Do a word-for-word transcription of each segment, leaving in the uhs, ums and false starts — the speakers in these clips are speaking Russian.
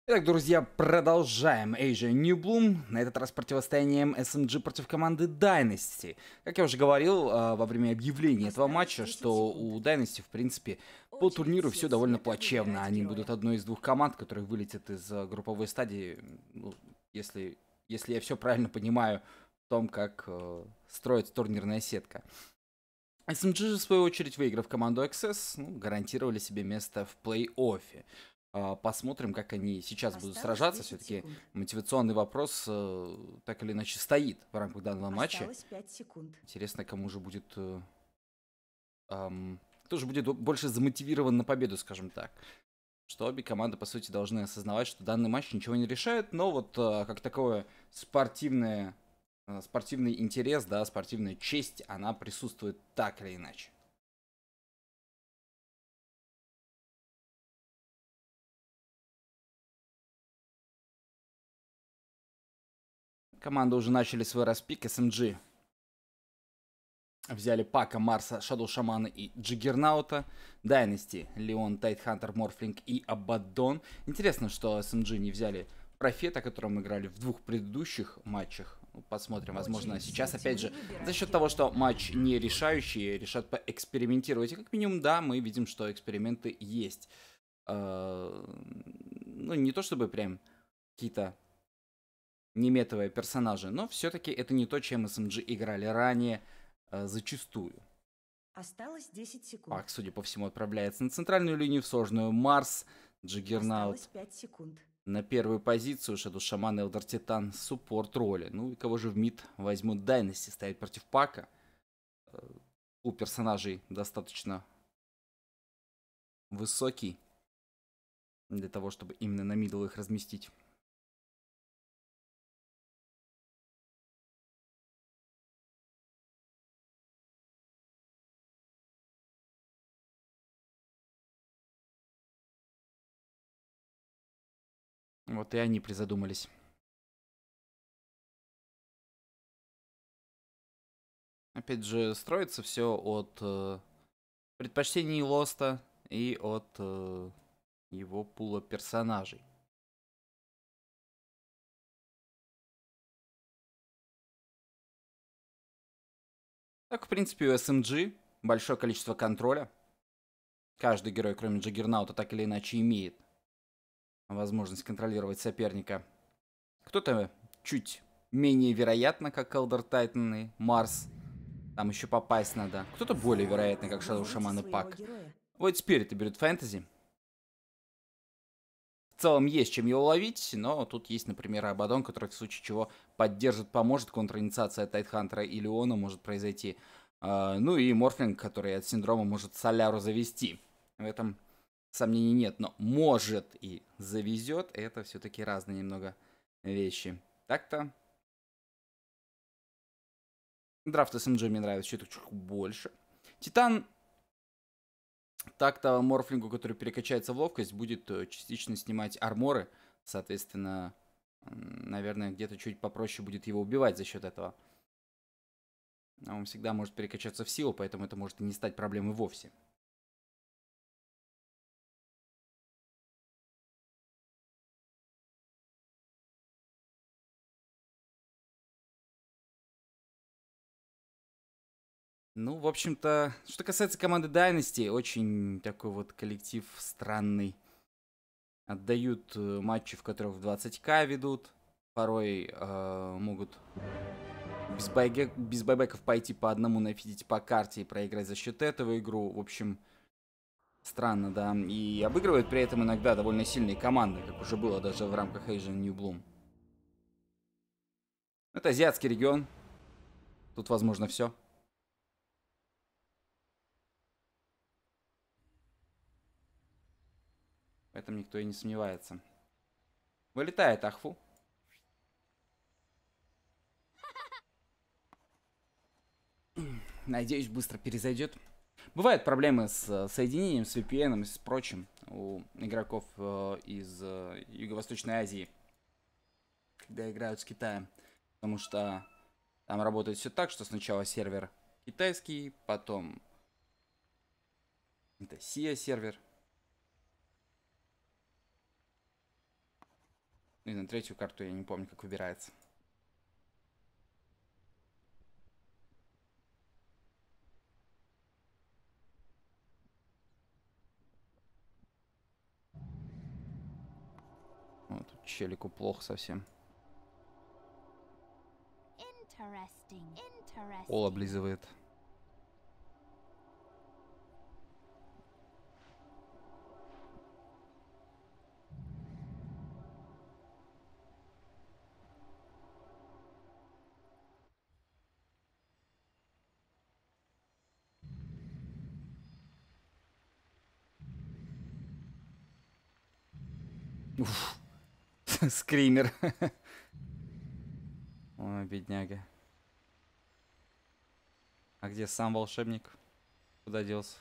Итак, друзья, продолжаем Asia New Bloom. На этот раз противостоянием эс эм джи против команды Dynasty. Как я уже говорил а, во время объявления этого Осталось матча, десять что секунд. у Dynasty, в принципе, по Очередь турниру сил все довольно света плачевно. выбирать Они героя. будут одной из двух команд, которые вылетят из а, групповой стадии. Ну, если, если я все правильно понимаю в том, как э, строится турнирная сетка. эс эм джи же, в свою очередь, выиграв команду икс эс, ну, гарантировали себе место в плей-оффе. А, Посмотрим, как они сейчас будут Осталось сражаться. десять Все-таки секунд. мотивационный вопрос э, так или иначе стоит в рамках данного матча. Осталось пять секунд. Интересно, кому же будет... э, ам, кто же будет больше замотивирован на победу, скажем так. Что обе команды, по сути, должны осознавать, что данный матч ничего не решает, но вот э, как такое спортивное, э, спортивный интерес, да, спортивная честь, она присутствует так или иначе. Команды уже начали свой распик. эс эм джи взяли Пака, Марса, Шадоу Шамана и Джиггернаута. Дайнасти, Леон, Тайтхантер, Морфлинг и Абаддон. Интересно, что эс эм джи не взяли Профета, которым играли в двух предыдущих матчах. Ну, посмотрим, возможно, Очередь сейчас, сил опять тьмы же, выбирать за счет того, героя. что матч не решающий, решат поэкспериментировать. И как минимум, да, мы видим, что эксперименты есть. Э, Ну, не то чтобы прям какие-то неметовые персонажи, но все-таки это не то, чем эс эм джи играли ранее э, зачастую. Осталось десять секунд. Пак, судя по всему, отправляется на центральную линию в сложную. Марс, Осталось Джиггернаут пять секунд. на первую позицию, Шаду Шаман, Элдер Титан, суппорт роли. Ну и кого же в мид возьмут? Дайнасти стоять против Пака. Э, У персонажей достаточно высокий для того, чтобы именно на мидл их разместить. Вот и они призадумались. Опять же, строится все от э, предпочтений Лоста и от э, его пула персонажей. Так, в принципе, у эс эм джи большое количество контроля. Каждый герой, кроме Джаггернаута, так или иначе имеет возможность контролировать соперника. Кто-то чуть менее вероятно, как Элдер Тайтан и Марс. Там еще попасть надо. Кто-то более вероятный, как Шадоу Выберите Шаман и своего Пак. героя. Вот Спириты берут фэнтези. В целом есть чем его ловить, но тут есть, например, Абадон, который в случае чего поддержит, поможет. Контраинициация Тайтхантера и Леона может произойти. А, ну и Морфлинг, который от синдрома может Соляру завести. В этом сомнений нет, но может и завезет. Это все-таки разные немного вещи. Так-то драфт эс эм джи мне нравится чуть-чуть больше. Титан, так-то Морфлингу, который перекачается в ловкость, будет э, частично снимать арморы. Соответственно, м, наверное, где-то чуть попроще будет его убивать за счет этого. А он всегда может перекачаться в силу, поэтому это может и не стать проблемой вовсе. Ну, в общем-то, что касается команды Dynasty, очень такой вот коллектив странный. Отдают э, матчи, в которых в двадцать ка ведут. Порой э, могут без, байге- без байбеков пойти по одному, нафидить по карте и проиграть за счет этого игру. В общем, странно, да. И обыгрывают при этом иногда довольно сильные команды, как уже было даже в рамках Asian New Bloom. Это азиатский регион. Тут возможно все. В этом никто и не сомневается. Вылетает Ахфу. Надеюсь, быстро перезайдет. Бывают проблемы с э, соединением, с ви пи эн и с прочим у игроков э, из э, Юго-Восточной Азии, когда играют с Китаем. Потому что там работает все так, что сначала сервер китайский, потом это сиа сервер. И на третью карту я не помню, как выбирается. Вот тут челику плохо совсем. Пол облизывает. Уф. Скример. Ой, бедняга. А где сам волшебник? Куда делся?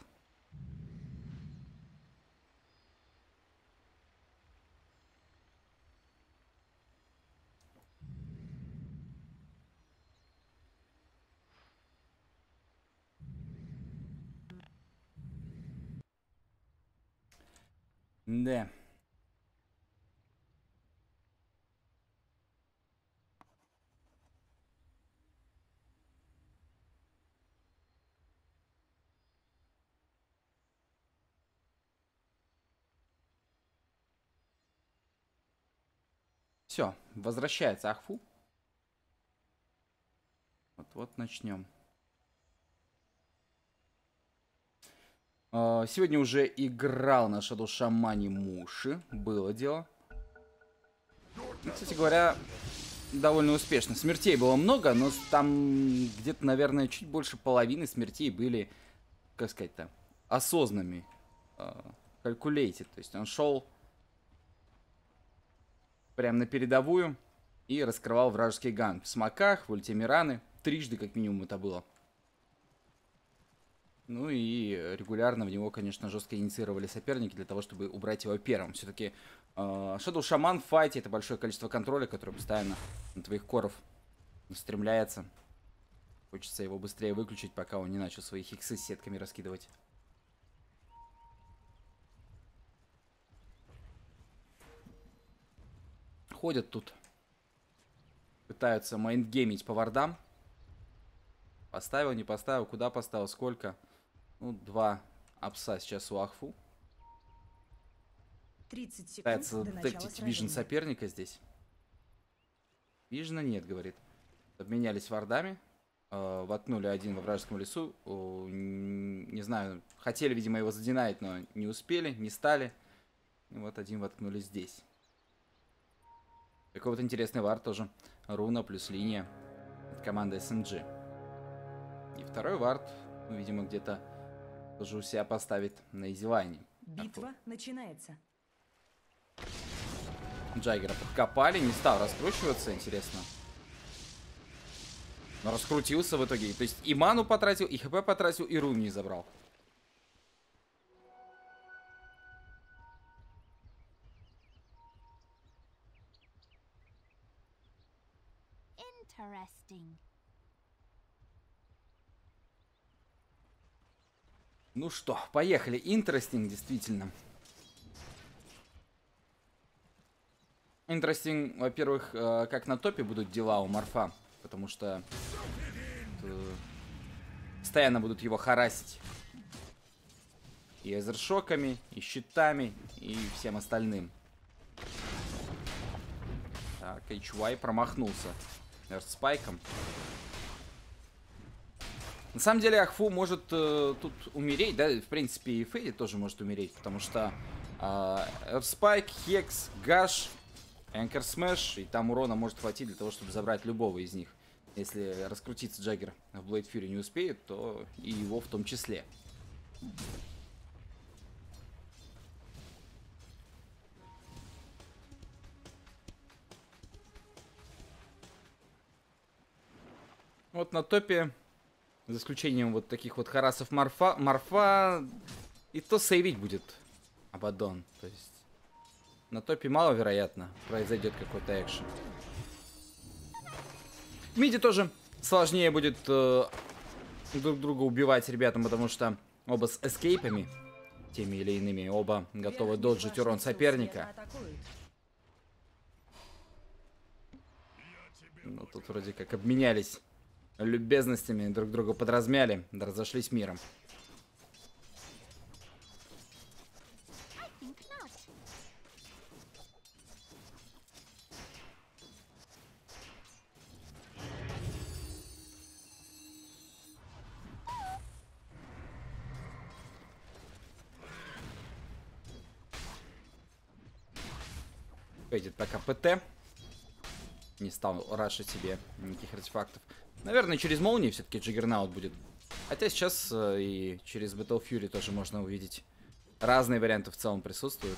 Да. Все, возвращается Ахфу. Вот-вот начнем. Сегодня уже играл на Shadow Shaman Муши. Было дело. И, кстати говоря, довольно успешно. Смертей было много, но там где-то, наверное, чуть больше половины смертей были, как сказать-то, осознанными. Calculated. То есть он шел прям на передовую и раскрывал вражеский ганг. В смоках, в ультимираны. Трижды, как минимум, это было. Ну и регулярно в него, конечно, жестко инициировали соперники для того, чтобы убрать его первым. Все-таки э, Shadow Shaman в файте — это большое количество контроля, которое постоянно на твоих коров устремляется. Хочется его быстрее выключить, пока он не начал свои хиксы с сетками раскидывать. Ходят тут. Пытаются майндгеймить по вардам. Поставил, не поставил, куда поставил, сколько. Ну, два апса сейчас у Ахфу. тридцать секунд Пытается до начала детектить вижен соперника здесь. Вижена нет, говорит. Обменялись вардами. Э, воткнули один во вражеском лесу. Э, не знаю, хотели, видимо, его задинать, но не успели, не стали. И вот один воткнули здесь. Такой вот интересный вард тоже. Руна плюс линия от команды эс эм джи. И второй вард, ну, видимо, где-то тоже у себя поставит на изилайне. Битва Ахфу начинается. Джаггера подкопали, не стал раскручиваться, интересно. Но раскрутился в итоге. То есть и ману потратил, и хп потратил, и рун не забрал. Interesting. Ну что, поехали. Интересting, действительно. Интересting, во-первых, э, как на топе будут дела у Марфа. Потому что э, постоянно будут его харасить. И эзершоками, и щитами, и всем остальным. Так, эйч уай промахнулся эрстспайком. На самом деле Ахфу может э, тут умереть, да, в принципе и Фейди тоже может умереть, потому что эрстспайк, Хекс, Гаш, Энкер Смэш, и там урона может хватить для того, чтобы забрать любого из них. Если раскрутиться Джаггер в Блейд Фьюри не успеет, то и его в том числе. Вот на топе, за исключением вот таких вот харасов Марфа, Марфа и то сейвить будет Абаддон. То есть на топе маловероятно произойдет какой-то экшен. В миде тоже сложнее будет э, друг друга убивать ребятам, потому что оба с эскейпами, теми или иными, оба готовы доджить урон соперника. Ну, тут вроде как обменялись любезностями, друг друга подразмяли, да разошлись миром. Пойдет пока ПТ. Не стал рашить себе никаких артефактов. Наверное, через молнии все-таки Джиггернаут будет. Хотя сейчас э, и через Battle Fury тоже можно увидеть. Разные варианты в целом присутствуют.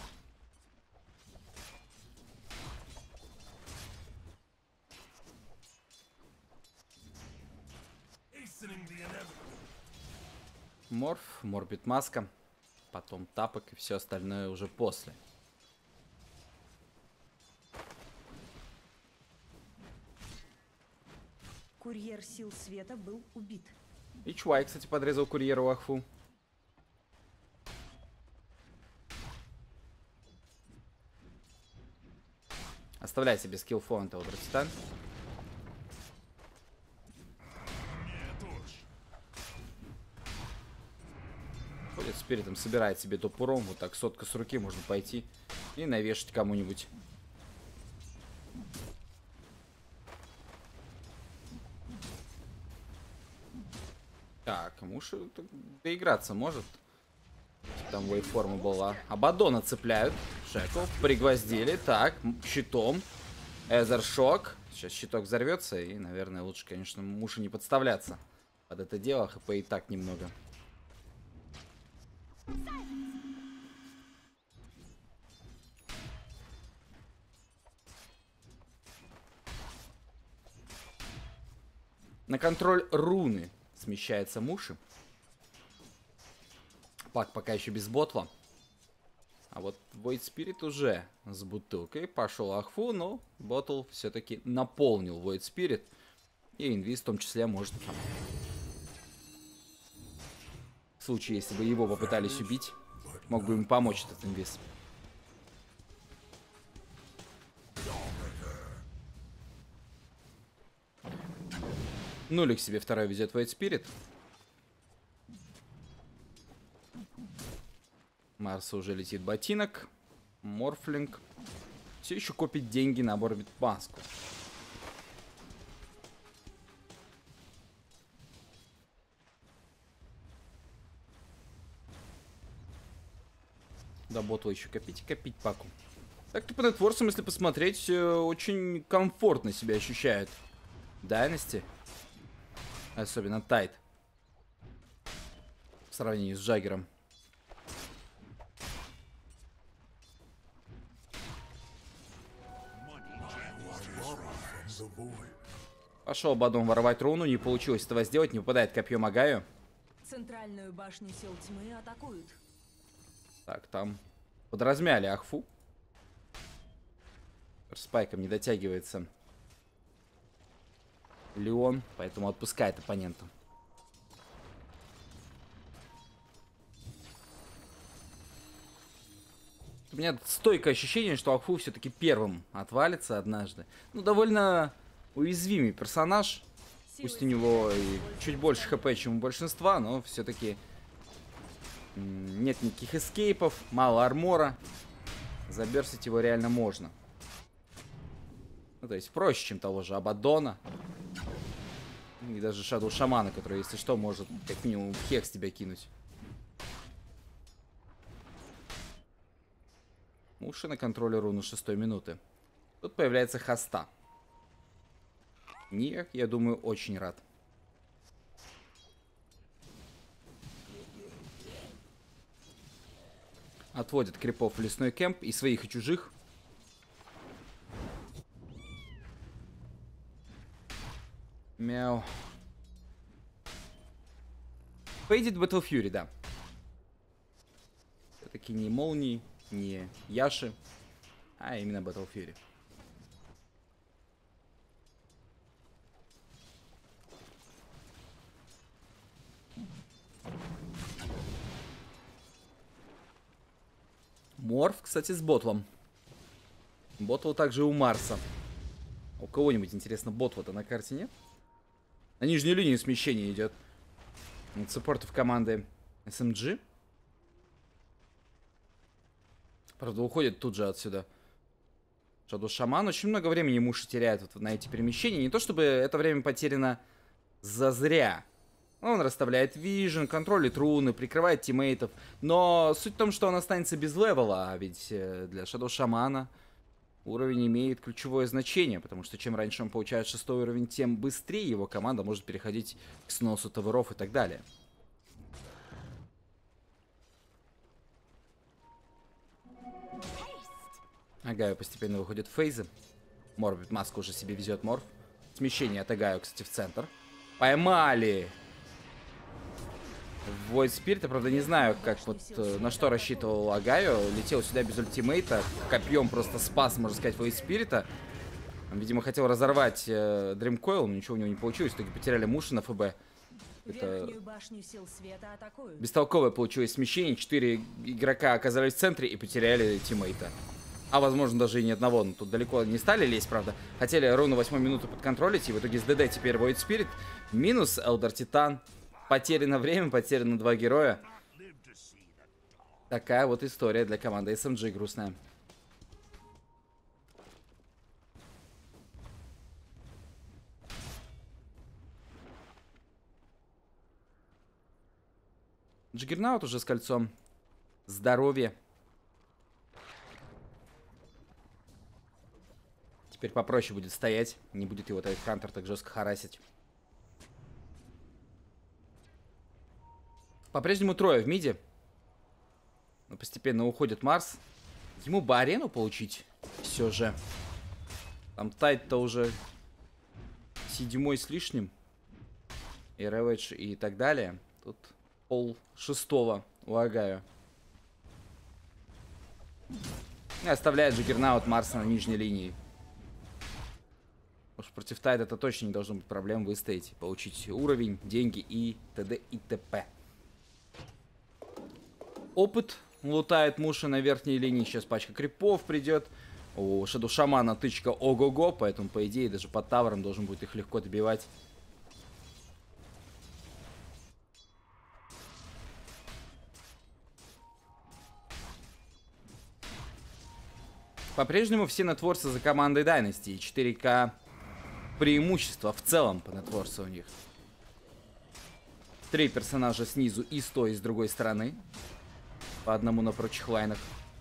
Морф, Морбит Маска. Потом тапок и все остальное уже после. Курьер сил света был убит. И Чуай, кстати, подрезал курьера у Ахфу. Оставляй себе скилл фонта у Драгстан. Ходит спиритом, собирает себе топуром. Вот так сотка с руки можно пойти и навешать кому-нибудь. Так, муж доиграться может. Там вейформа была. Абадона цепляют. Шеков пригвоздили. Так, щитом. Эзершок. Сейчас щиток взорвется. И, наверное, лучше, конечно, мужу не подставляться под это дело. ХП и так немного. На контроль руны смещается Муши. Пак пока еще без ботла. А вот Void Spirit уже с бутылкой. Пошел Ахфу, но ботл все-таки наполнил Void Spirit. И инвиз в том числе может... В случае, если бы его попытались убить, мог бы им помочь этот инвиз. Нулик себе второй везет Void Spirit. Марса уже летит ботинок. Морфлинг. Все еще копит деньги на Морбит Маску. Да, ботла еще копить и копить паку. Так-то по нетворсам, если посмотреть, очень комфортно себя ощущает Dynasty. Особенно Тайт. В сравнении с Джаггером. Пошел Бадон воровать руну, не получилось этого сделать, не выпадает копье Магаю. Центральную башню сил тьмы атакуют. Так, там подразмяли Ахфу. Спайком не дотягивается Леон, поэтому отпускает оппонента. У меня стойкое ощущение, что Ахфу все-таки первым отвалится однажды. Ну, довольно уязвимый персонаж. Пусть у него и чуть больше хп, чем у большинства, но все-таки нет никаких эскейпов, мало армора. Заберсить его реально можно. Ну, то есть проще, чем того же Абадона. И даже Шадоу Шамана, который, если что, может как минимум хекс тебя кинуть. Уши на контроле руны шестой минуты. Тут появляется Хаста. Ник, я думаю, очень рад. Отводят крипов в лесной кемп и своих, и чужих. Мяу. Фейдит Battle Fury, да. Все-таки не молнии, не Яши, а именно Battle Fury. Морф, кстати, с ботлом. Ботл также у Марса. У кого-нибудь, интересно, ботва-то на карте нет? На нижнюю линию смещения идет. От саппортов команды эс эм джи. Правда, уходит тут же отсюда. Shadow Shaman. Очень много времени Муши теряет вот на эти перемещения. Не то чтобы это время потеряно зазря. Он расставляет вижен, контролит руны, прикрывает тиммейтов. Но суть в том, что он останется без левела. А ведь для Shadow Shaman уровень имеет ключевое значение. Потому что чем раньше он получает шестой уровень, тем быстрее его команда может переходить к сносу таверов и так далее. Агаю постепенно выходит в фейзы. Морбит маску уже себе везет морф. Смещение от Агаю, кстати, в центр. Поймали! Void Spirit, правда, не знаю, как вот на что рассчитывал Агаю. Летел сюда без ультимейта. Копьем просто спас, можно сказать, Void Spirit. Он, видимо, хотел разорвать э, Dream Coil, но ничего у него не получилось. В итоге потеряли Муши на ФБ. Это бестолковое получилось смещение. Четыре игрока оказались в центре и потеряли тиммейта. А возможно даже и ни одного. Но тут далеко не стали лезть, правда. Хотели ровно восьмую минуту подконтролить. И в итоге с ДД теперь Void Spirit. Минус Элдер Титан. Потеряно время, потеряно два героя. Такая вот история для команды эс эм джи грустная. Джиггернаут уже с кольцом. Здоровье. Теперь попроще будет стоять. Не будет его Тайт Хантер так жестко харасить. По-прежнему трое в миде. Но постепенно уходит Марс. Ему бы арену получить все же. Там Тайт-то уже седьмой с лишним. И Рэвэдж и так далее. Тут пол шестого у Агаю. И оставляет Джиггернаут Марса на нижней линии. Потому что против Тайда это точно не должно быть проблем выстоять. Получить уровень, деньги и т.д. и т.п. Опыт лутает Муши на верхней линии. Сейчас пачка крипов придет. У Shadow Shaman тычка ого-го. Поэтому, по идее, даже под тавером должен будет их легко добивать. По-прежнему все нетворсы за командой Dynasty. четыре ка преимущество в целом по нетворсу у них. Три персонажа снизу и сто с другой стороны. По одному на прочих лайнах.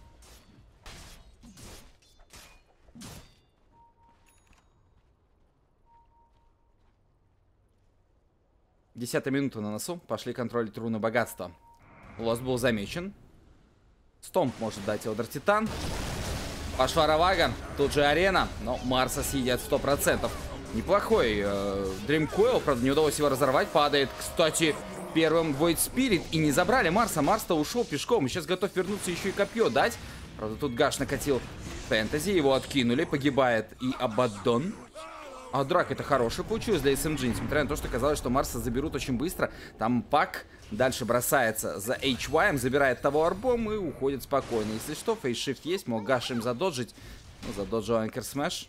Десятая минута на носу. Пошли контролить руны богатства. Лос был замечен. Стомп может дать Элдер Титан. Пошла Равага. Тут же арена. Но Марса съедят сто процентов. Неплохой э, Dream Coil. Правда, не удалось его разорвать. Падает, кстати, первым Void Spirit. И не забрали Марса. Марс-то ушел пешком. И сейчас готов вернуться еще и копье дать. Правда, тут Гаш накатил фэнтези. Его откинули. Погибает и Абаддон. А драк это хороший получилось для эс эм джи. Несмотря на то, что казалось, что Марса заберут очень быстро. Там Пак дальше бросается за эйч уай. Забирает того арбом и уходит спокойно. Если что, фейсшифт есть. Мог Гаш им задоджить. Ну, задоджил Анкер Смэш.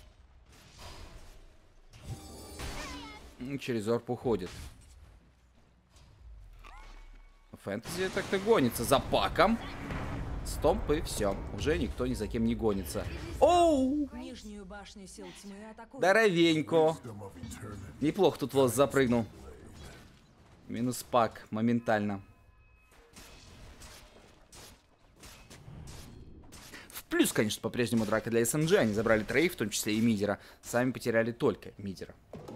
Через орб уходит. Фэнтези так-то гонится за Паком. Стомп и все. Уже никто ни за кем не гонится. Оу! Нижнюю башню сил тьмы атакуют. Здоровенько. Неплохо тут Лос запрыгнул. Минус Пак моментально. В плюс, конечно, по-прежнему драка для эс эм джи. Они забрали троих, в том числе и мидера. Сами потеряли только мидера.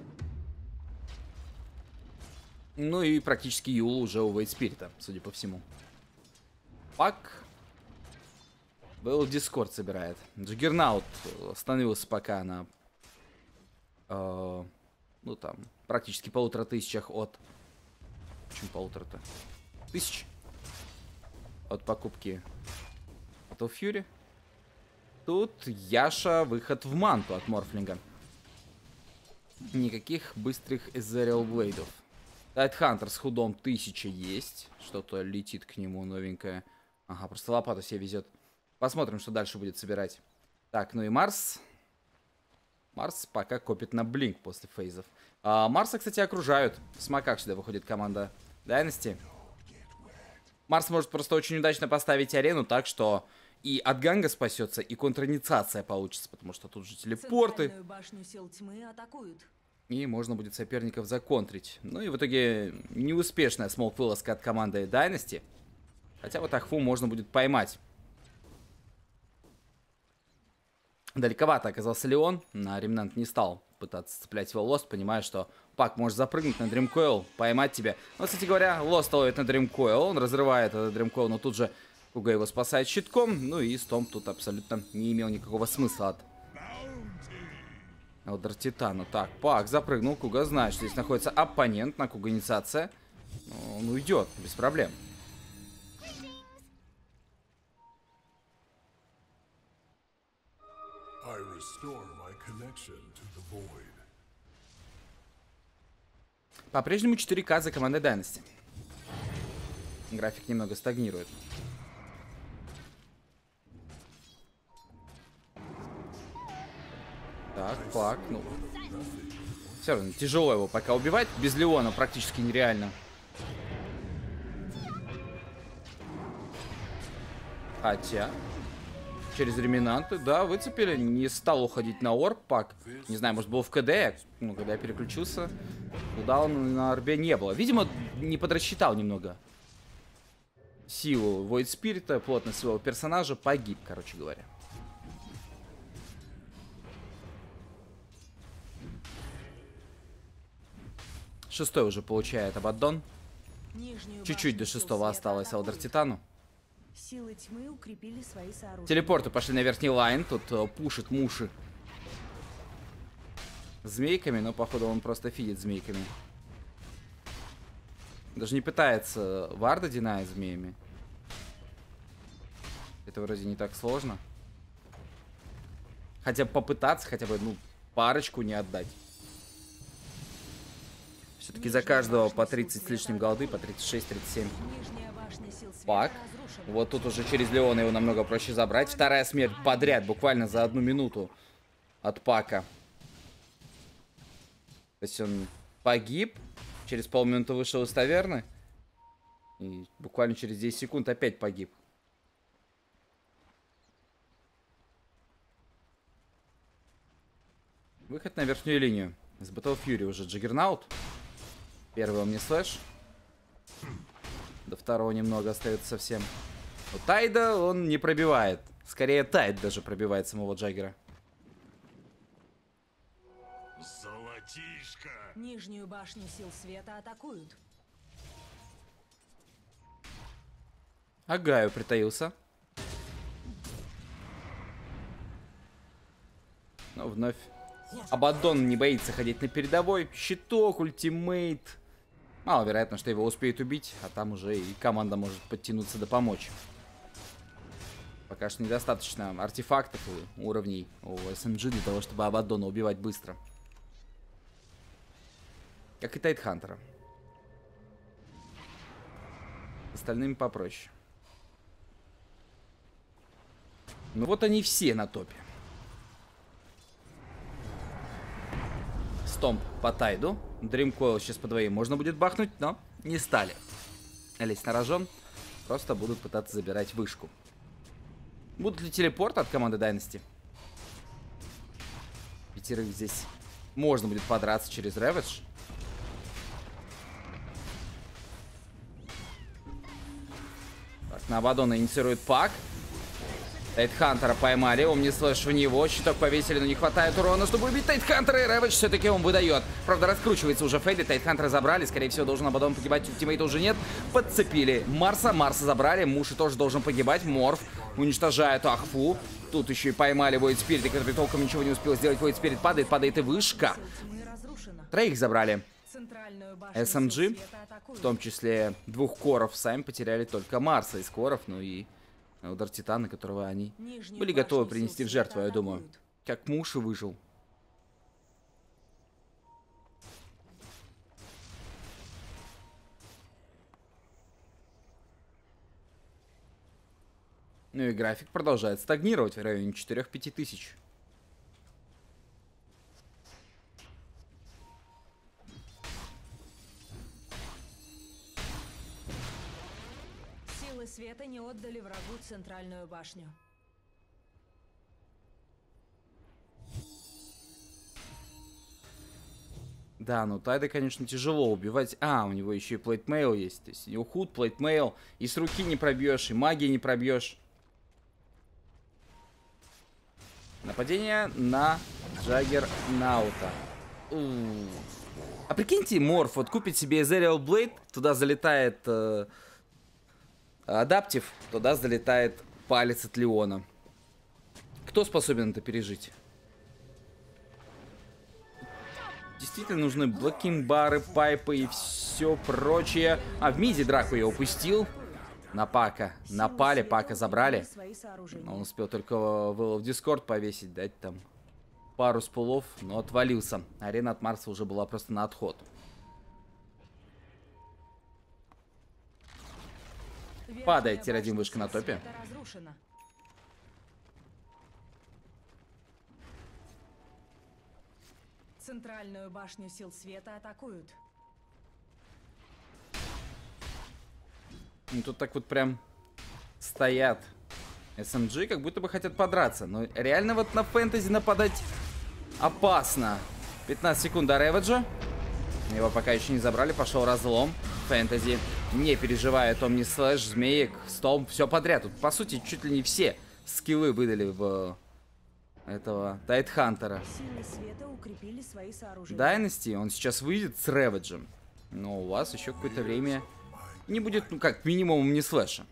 Ну и практически Юл уже у Void Spirit, судя по всему. Пак. Был Дискорд собирает. Джиггернаут остановился пока на... Э, ну там, практически полутора тысячах от... Почему полутора-то? Тысяч. От покупки Battle Fury. Тут Яша выход в манту от Морфлинга. Никаких быстрых Эзериал Блейдов. Тайтхантер с худом тысяча есть. Что-то летит к нему новенькое. Ага, просто лопату себе везет. Посмотрим, что дальше будет собирать. Так, ну и Марс. Марс пока копит на блинк после фейзов. А, Марса, кстати, окружают. В смоках сюда выходит команда Dynasty. Марс может просто очень удачно поставить арену так, что и от ганга спасется, и контраинициация получится, потому что тут же телепорты. Центральную башню сил тьмы атакуют. И можно будет соперников законтрить. Ну и в итоге неуспешная смолк-вылазка от команды Dynasty. Хотя вот Ахфу можно будет поймать. Далековато оказался Леон. На Ремнант не стал пытаться цеплять его Лост, понимая, что Пак может запрыгнуть на Дримкоил, поймать тебя. Но, кстати говоря, Лост ловит на Дримкоил. Он разрывает этот Дримкоил, но тут же Куга его спасает щитком. Ну и Стомп тут абсолютно не имел никакого смысла от Элдер Титана. Так, Пак запрыгнул. Куга знает, что здесь находится оппонент на Куга инициация. Но он уйдет без проблем. По-прежнему четыре ка за командой Dynasty. График немного стагнирует. Так, Пак, ну... Все равно тяжело его пока убивать. Без Леона практически нереально. Хотя... Через реминанты, да, выцепили. Не стал уходить на орб Пак. Не знаю, может, был в КД. Ну, когда я переключился, кулдауна на орбе не было. Видимо, не подрасчитал немного силу Void Spirit, плотность своего персонажа. Погиб, короче говоря. Шестой уже получает Абаддон. Чуть-чуть до шестого осталось Элдер Титану. Силы тьмы укрепили свои сооружения. Телепорты пошли на верхний лайн. Тут uh, пушит муши змейками, но походу он просто фидит змейками. Даже не пытается варда динать змеями. Это вроде не так сложно. Хотя бы попытаться, хотя бы, ну, парочку не отдать. Все-таки за каждого по тридцать с лишним голды, по тридцать шесть тридцать семь. Пак. Вот тут уже через Леона его намного проще забрать. Вторая смерть подряд, буквально за одну минуту от Пака. То есть он погиб, через полминуты вышел из таверны. И буквально через десять секунд опять погиб. Выход на верхнюю линию. С Battle Fury уже Джаггернаут. Первый он не слэш. До второго немного остается совсем. У Тайда он не пробивает. Скорее Тайд даже пробивает самого Джаггера. Золотишко. Нижнюю башню сил света атакуют. Агаю притаился. Но вновь Абаддон не боится ходить на передовой. Щиток, ультимейт. Маловероятно, что его успеют убить, а там уже и команда может подтянуться да помочь. Пока что недостаточно артефактов и уровней у эс эм джи для того, чтобы Абаддона убивать быстро. Как и Тайтхантера. Остальными попроще. Ну вот они все на топе. Стомп по Тайду. Дримкоил сейчас по двоим можно будет бахнуть, но не стали лезть на рожон. Просто будут пытаться забирать вышку. Будут ли телепорты от команды Dynasty? Пятерых здесь можно будет подраться через Ravage. Так, на Абаддона инициирует Пак. Тайтхантера поймали, Омнислэш в него, щиток повесили, но не хватает урона, чтобы убить Тайтхантера, и Рэвидж все-таки он выдает. Правда, раскручивается уже Фейли, Тайтхантера забрали, скорее всего, должен Абаддон погибать, ультимейта уже нет. Подцепили Марса, Марса забрали, Муши тоже должен погибать, Морф уничтожает Ахфу. Тут еще и поймали Void Spirit, который толком ничего не успел сделать, Void Spirit падает, падает и вышка. Троих забрали. эс эм джи, в том числе двух коров, сами потеряли только Марса из коров, ну и удар Титана, которого они Нижнюю были готовы принести в жертву, я думаю. Как Муши выжил. Ну и график продолжает стагнировать в районе четырёх-пяти тысяч. Силы света не отдали врагу центральную башню. Да, ну Тайда, конечно, тяжело убивать. А, у него еще и плейтмейл есть. То есть у него худ, плейтмейл. И с руки не пробьешь, и магии не пробьешь. Нападение на Джаггернаута. А прикиньте, Морф вот купит себе Ethereal Blade, туда залетает э, адаптив, туда залетает палец от Леона. Кто способен это пережить? Действительно нужны блокинг-бары, пайпы и все прочее. А в миде драку я упустил. На Пака. Напали, Пака забрали. Он успел только в Дискорд повесить, дать там пару спулов, но отвалился. Арена от Марса уже была просто на отход. Падает тир-один вышка на топе. Центральную башню сил света атакуют. Ну, тут так вот прям стоят эс эм джи, как будто бы хотят подраться. Но реально вот на фэнтези нападать опасно. пятнадцать секунд до Рэвиджа. Его пока еще не забрали, пошел разлом. Фэнтези не переживает, Омни Слэш, Змеек, Стом, все подряд. Тут, по сути, чуть ли не все скиллы выдали в этого Тайтхантера. Дайнасти, он сейчас выйдет с Рэвиджем. Но у вас еще какое-то время не будет, ну как, минимум не слэша.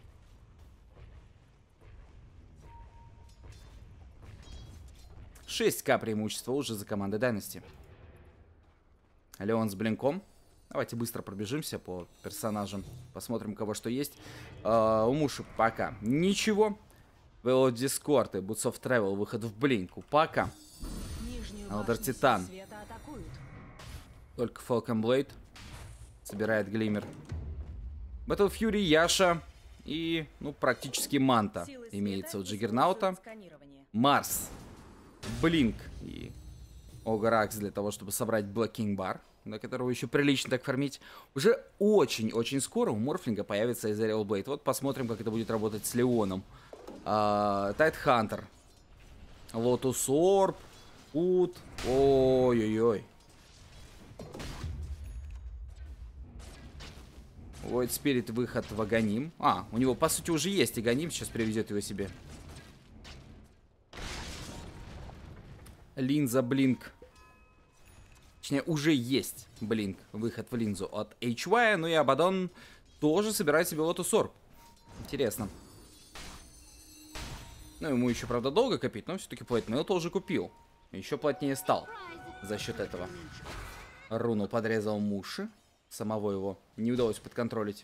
шесть ка преимущества уже за командой Дайнасти. Леон с блинком. Давайте быстро пробежимся по персонажам. Посмотрим, у кого что есть. Uh, у Муши пока ничего. Вело Дискорд и Boots of Travel. Выход в блинк. У Пака. Элдер Титан. Только Falcon Blade. Собирает Глиммер. Battle Fury, Яша. И, ну, практически Манта имеется у Джаггернаута. Марс. Блинк. И Огракс для того, чтобы собрать Блокинг Бар, на которого еще прилично так фармить. Уже очень-очень скоро у Морфлинга появится Ethereal Blade. Вот посмотрим, как это будет работать с Леоном. Тайтхантер. Лотус Орб. Ут. Ой-ой-ой. Void Spirit, выход в Аганим. А, у него, по сути, уже есть Аганим. Сейчас привезет его себе. Линза, Блинк. Точнее, уже есть Блинк. Выход в линзу от эйч уай. Ну и Абадон тоже собирает себе Лотус Орб. Интересно. Ну, ему еще, правда, долго копить, но все-таки плейтмейл тоже купил. Еще плотнее стал за счет этого. Руну подрезал Муши. Самого его не удалось подконтролить.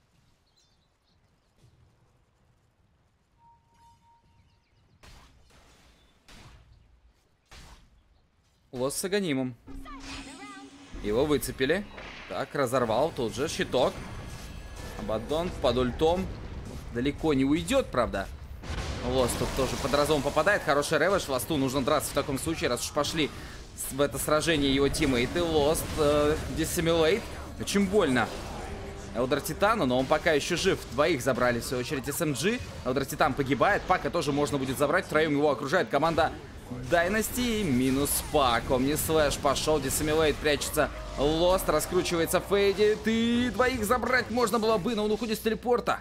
Лос с Аганимом. Его выцепили. Так, разорвал тут же щиток. Абаддон под ультом. Далеко не уйдет, правда. Лос тут тоже под разом попадает. Хороший ревеш. Лосту нужно драться в таком случае, раз уж пошли в это сражение его тиммейты. Лост, диссимилейт. Очень больно Элдер Титану, но он пока еще жив. Двоих забрали в свою очередь эс эм джи. Элдер Титан погибает. Пака тоже можно будет забрать. Втроем его окружает команда Дайнасти. Минус Пак. Омни Слэш пошел. Диссимилейт прячется. Лост раскручивается. Фейдит. И двоих забрать можно было бы, но он уходит с телепорта.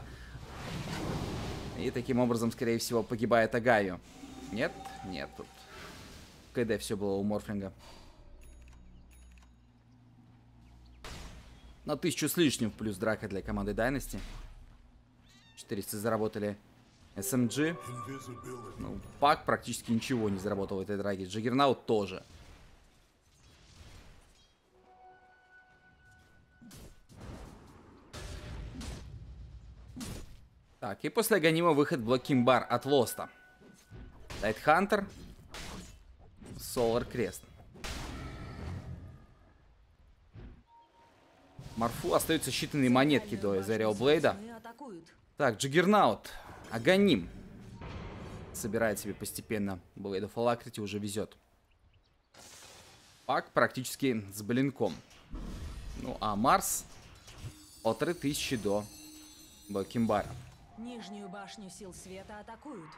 И таким образом, скорее всего, погибает Агаю. Нет? Нет. Тут КД все было у Морфлинга. На тысячу с лишним плюс драка для команды Дайнасти. четыреста заработали эс эм джи. Ну, Пак практически ничего не заработал в этой драке. Джаггернаут тоже. Так, и после Аганима выход Блокинг Бар от Лоста. Тайтхантер. Солар Крест. Марфу остаются считанные монетки до Ethereal Blade. Так, Джаггернаут. Аганим. Собирает себе постепенно Blade of Alacrity, уже везет. Пак практически с блинком. Ну, а Марс полторы тысячи до Бакимбара. Нижнюю башню сил света атакуют.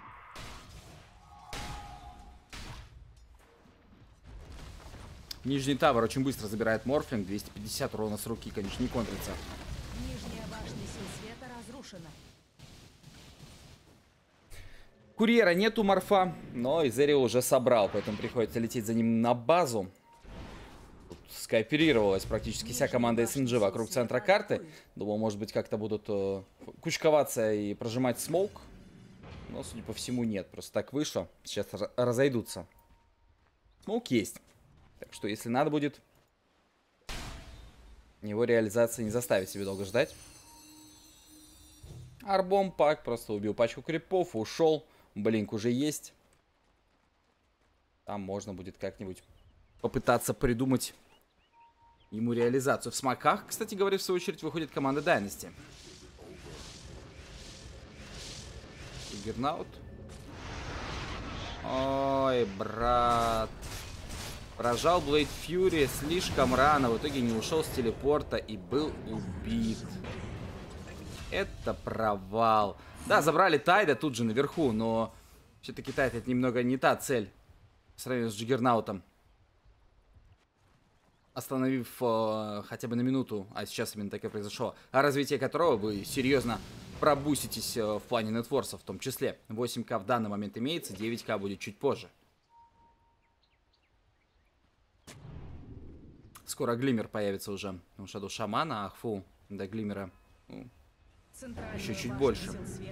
Нижний тавер очень быстро забирает морфлинг. двести пятьдесят урона с руки, конечно, не контрится. Нижняя башня сил света разрушена. Курьера нету морфа, но Изерио уже собрал, поэтому приходится лететь за ним на базу. Тут скооперировалась практически вся команда эс эн джи вокруг центра карты. Думал, может быть, как-то будут э, кучковаться и прожимать смоук. Но, судя по всему, нет. Просто так вышло. Сейчас разойдутся. Смоук есть. Так что, если надо будет, его реализация не заставит себе долго ждать. Арбом пак просто убил пачку крипов, ушел. Блинк уже есть. Там можно будет как-нибудь попытаться придумать ему реализацию. В смоках, кстати говоря, в свою очередь выходит команда Dynasty. Гернаут. Ой, брат. Прожал Блейд Фьюри слишком рано. В итоге не ушел с телепорта и был убит. Это провал. Да, забрали Тайда тут же наверху, но все-таки Тайд это немного не та цель по сравнению с Джиггернаутом. Остановив э, хотя бы на минуту, а сейчас именно так и произошло, а развитие которого вы серьезно пробуситесь э, в плане нетворса в том числе. восемь ка в данный момент имеется, девять ка будет чуть позже. Скоро Глиммер появится уже. У Шаду Шамана, Ахфу до Глиммера ну, еще чуть больше.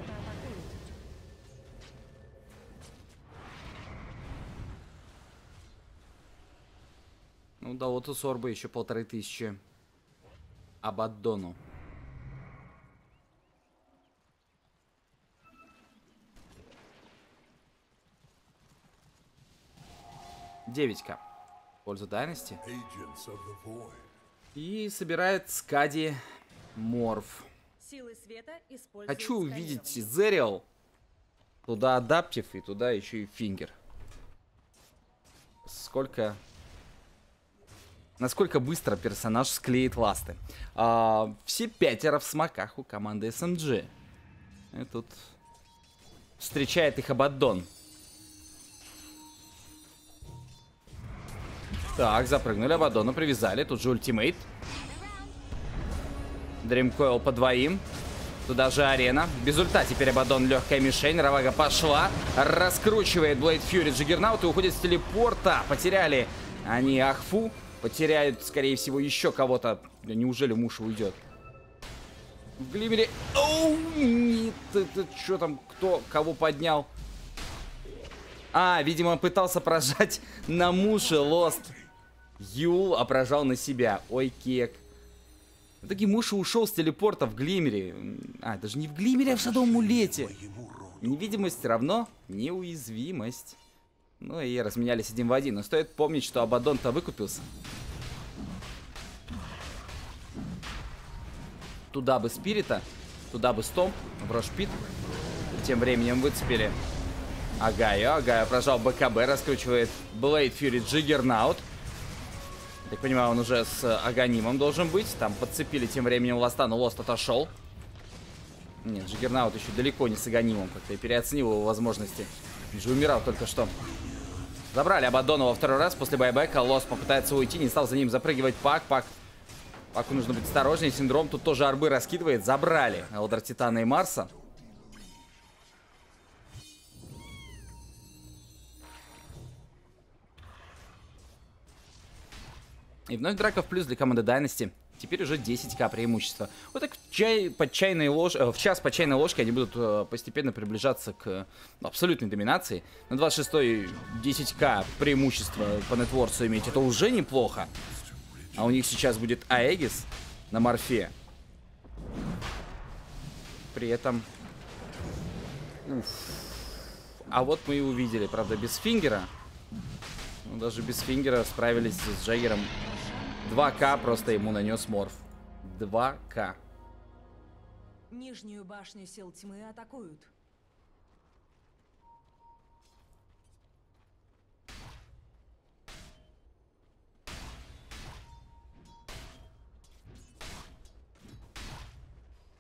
Ну да, вот у Сорба еще полторы тысячи. Абаддону. девять ка. В пользу Dynasty. И собирает Скади Морф. Силы света используют Хочу увидеть Зериал. Туда адаптив и туда еще и фингер. Сколько... Насколько быстро персонаж склеит ласты. А, все пятеро в смоках у команды эс эм джи. И тут встречает их Абаддон. Так, запрыгнули Абаддона, привязали. Тут же ультимейт. Дримкоил по двоим. Туда же арена. Без ульта теперь Абаддон легкая мишень. Равага пошла. Раскручивает Блейд Фьюри Джиггернаут и уходит с телепорта. Потеряли они Ахфу. Потеряют, скорее всего, еще кого-то. Да неужели Муша уйдет? В Глиммере... Оу, нет, это что там, кто, кого поднял? А, видимо, пытался прожать на Муше Лост. Юл, а прожал на себя. Ой, кек. В итоге Муша ушел с телепорта в Глиммере. А, даже не в Глиммере, а в Шадоу Амулете. Невидимость равно неуязвимость. Ну и разменялись один в один. Но стоит помнить, что Абаддон-то выкупился. Туда бы Спирита, туда бы Стомп, в Рошпит. Тем временем выцепили Агаю. Агаю прожал БКБ, раскручивает Блейд Фьюри Джиггернаут. Так понимаю, он уже с Аганимом должен быть. Там подцепили тем временем Лоста, но Лост отошел. Нет, Джиггернаут еще далеко не с Аганимом. Как-то я переоценил его возможности. Он же умирал только что. Забрали Абаддона во второй раз после байбека. Лост попытается уйти, не стал за ним запрыгивать Пак. Пак. Паку нужно быть осторожнее. Синдром тут тоже арбы раскидывает. Забрали Элдер Титана и Марса. И вновь драка в плюс для команды Dynasty. Теперь уже десять ка преимущества. Вот так в, чай, под чайной лож... в час по чайной ложке они будут э, постепенно приближаться к ну, абсолютной доминации. На двадцать шестой десять ка преимущество по нетворсу иметь. Это уже неплохо. А у них сейчас будет Аегис на морфе. При этом... Уф. А вот мы и увидели, правда, без фингера. Ну, даже без фингера справились с Джаггером. два ка просто ему нанес морф. два ка. Нижнюю башню сил тьмы атакуют.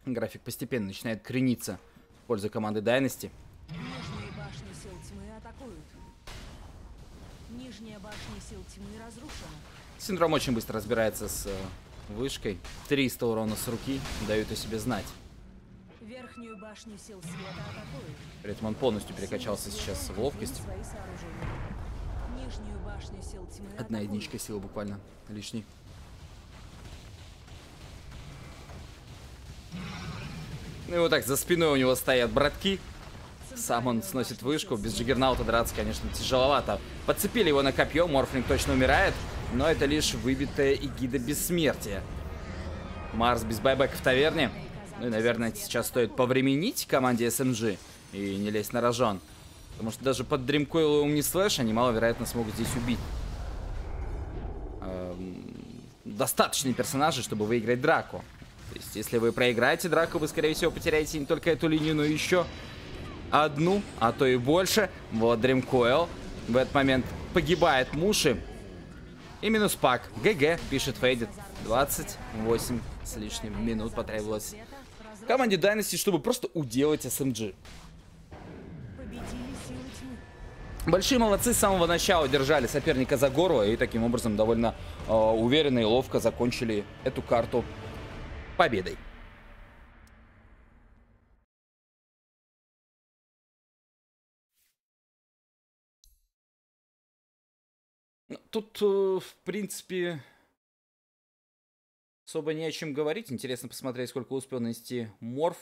График постепенно начинает крениться в пользу команды Dynasty. Нижние башни сил тьмы атакуют. Нижняя башня сил тьмы разрушена. Синдром очень быстро разбирается с э, вышкой. триста урона с руки дают о себе знать. Верхнюю башню сил света атакуют. При этом он полностью перекачался сейчас в ловкость. Свои сооружения. Нижнюю башню сил тьмы Одна атакуют. единичка силы буквально лишней. Ну и вот так, за спиной у него стоят братки. Сам он сносит вышку. Без Джиггернаута драться, конечно, тяжеловато. Подцепили его на копье, Морфлинг точно умирает. Но это лишь выбитая эгида бессмертия. Марс без байбека в таверне. Ну и, наверное, сейчас стоит повременить команде эс эм джи и не лезть на рожон. Потому что даже под Дримкойл и Умнислэш они маловероятно смогут здесь убить. Эм, достаточные персонажи, чтобы выиграть драку. То есть, если вы проиграете драку, вы, скорее всего, потеряете не только эту линию, но еще одну, а то и больше. Вот Дримкойл. В этот момент погибает Муши. И минус пак. ГГ, пишет Фейдит. двадцать восемь с лишним минут потребовалось команде Dynasty, чтобы просто уделать эс эм джи. Победили силы тьмы. Большие молодцы, с самого начала держали соперника за горло и таким образом довольно э, уверенно и ловко закончили эту карту победой. Тут, э, в принципе, особо не о чем говорить. Интересно посмотреть, сколько успел нанести Морф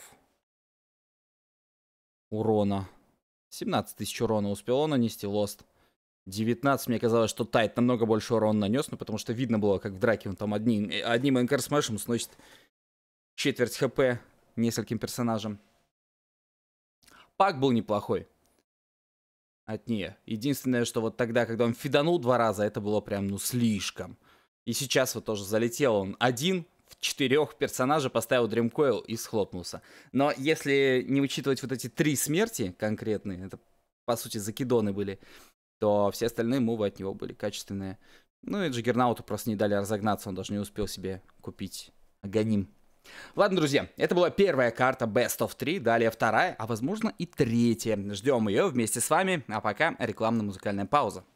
урона. семнадцать тысяч урона успел он нанести, Лост. девятнадцать, мне казалось, что Тайт намного больше урона нанес, но потому что видно было, как в драке он там одним, одним энкор смешем сносит четверть хп нескольким персонажам. Пак был неплохой от нее. Единственное, что вот тогда, когда он фиданул два раза, это было прям, ну, слишком. И сейчас вот тоже залетел он один в четырех персонажей, поставил Дримкойл и схлопнулся. Но если не учитывать вот эти три смерти конкретные, это, по сути, закидоны были, то все остальные мувы от него были качественные. Ну и Джиггернауту просто не дали разогнаться, он даже не успел себе купить Аганим. Ладно, друзья, это была первая карта Best of три, далее вторая, а возможно и третья. Ждем ее вместе с вами, а пока рекламно-музыкальная пауза.